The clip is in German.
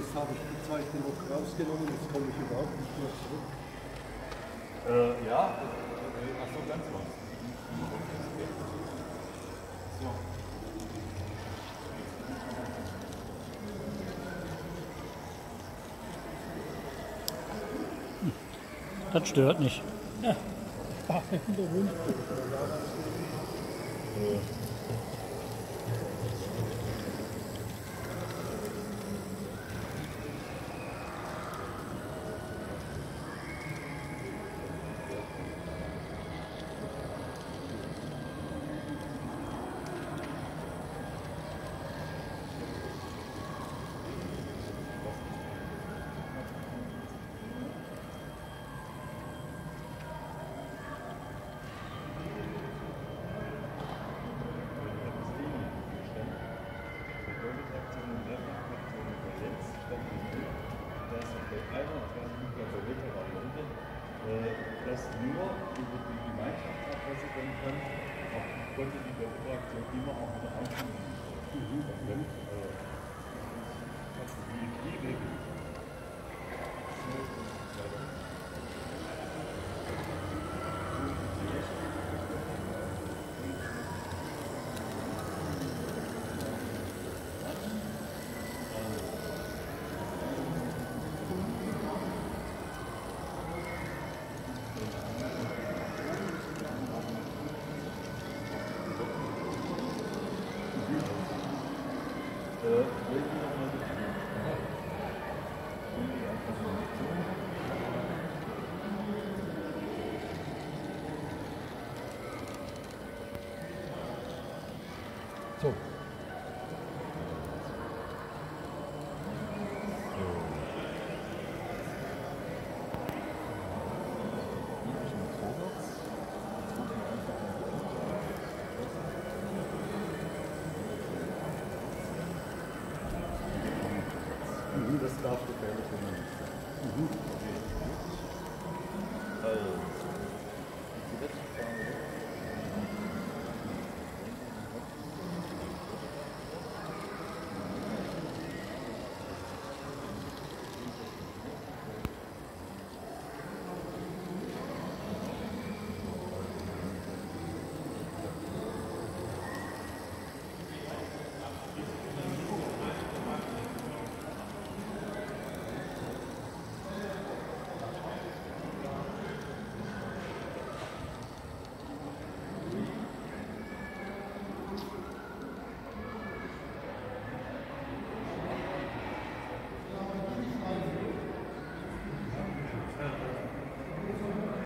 Jetzt habe ich die Zeichen noch rausgenommen, jetzt komme ich überhaupt nicht mehr zurück. Ja, achso, ganz was. So. Das stört nicht. Ja. Der Hund. Das nur über die Gemeinschaftsadresse dann kann, auch konnte die Doppelfraktion immer auch wieder aufnehmen. Die Wege. So. Das darf gefährlich sein. Also, die letzte Frage.